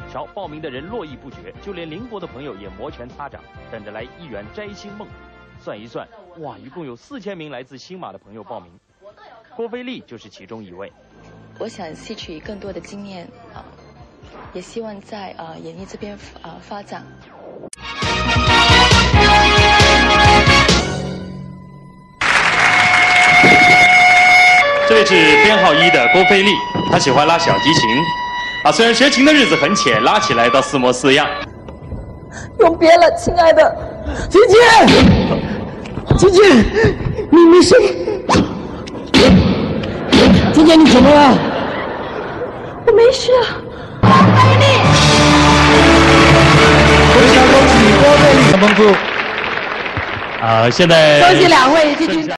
瞧，报名的人络绎不绝，就连邻国的朋友也摩拳擦掌，等着来一圆摘星梦。算一算，哇，一共有4000名来自新马的朋友报名，郭菲丽就是其中一位。 我想吸取更多的经验也希望在演艺这边发展。 这位是编号1的郭菲丽，她喜欢拉小提琴。虽然学琴的日子很浅，拉起来倒似模似样。 永别了，亲爱的姐姐，姐姐，你没事？姐姐，你怎么了？ 我没事。郭菲丽， 恭喜郭菲丽，很丰富。 现在恭喜两位继续。